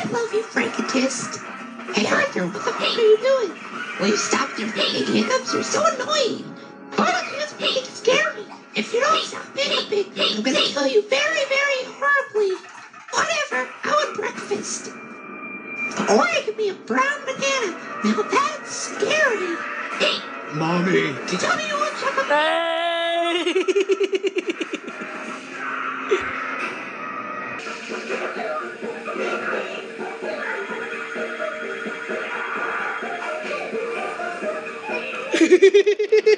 love you, Frankentist. Hey, Arthur, what the fuck are you doing? Will you stop your making hiccups? You're so annoying. All you do is make it scare me. If you don't stop hiccuping, I'm gonna kill you very, very horribly. Whatever, I want breakfast. Or it could be a brown banana. Now that's scary. Hey, Mommy. tell me you want chocolate. Hey!